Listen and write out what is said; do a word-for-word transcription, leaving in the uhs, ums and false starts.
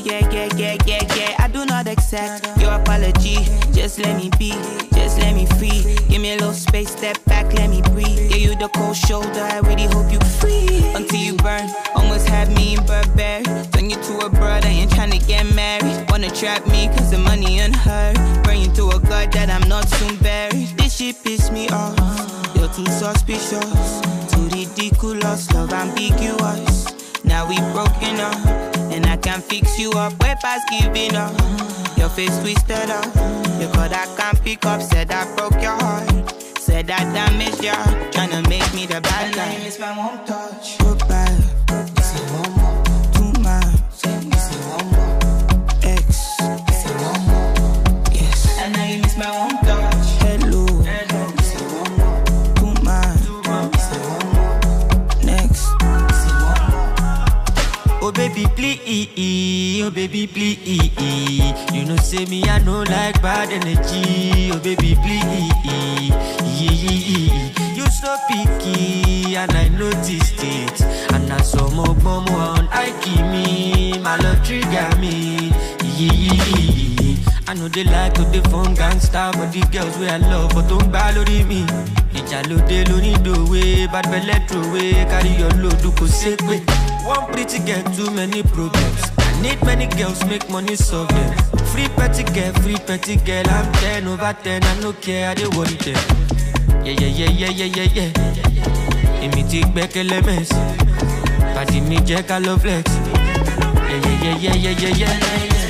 yeah, yeah, yeah, yeah, yeah. I do not accept your apology. Just let me be, just let me free. Give me a little space, step back, let me breathe. Yeah, you the cold shoulder, I really hope you free. Until you burn, almost have me in Burberry. Turn you to a brother, ain't tryna get married. Wanna trap me cause the money unheard. Praying to a God that I'm not soon buried. This shit piss me off, you're too suspicious. Too ridiculous, love ambiguous. Now we broken up, and I can't fix you up. Way past giving up, your face twisted up. You called I can't pick up, said I broke your heart. Said I damaged your heart, tryna make me the bad guy. And I miss my one touch. Goodbye, say one more. Too much, say one more. X, say one more. Yes, and now you miss my one touch. Hello, hello, say one more. Too much, say one more. Next. Oh baby please, oh baby please. You know say me I no like bad energy. Oh baby please, you so picky and I noticed it. And I saw more bomb on I keep me, my love trigger me. I know they like to the phone gangster, but the girls where I love but don't balance me. The jalo de lo need the way, bad belly throw away, carry your load to go sick way. One pretty girl, too many problems. I need many girls, make money solve them. Free petty girl, free petty girl. I'm ten over ten, I no care, I don't worry them. Yeah, yeah, yeah, yeah, yeah, yeah, yeah. Imi take back elements. Party me jack, I love flex. Yeah, yeah, yeah, yeah, yeah, yeah, yeah.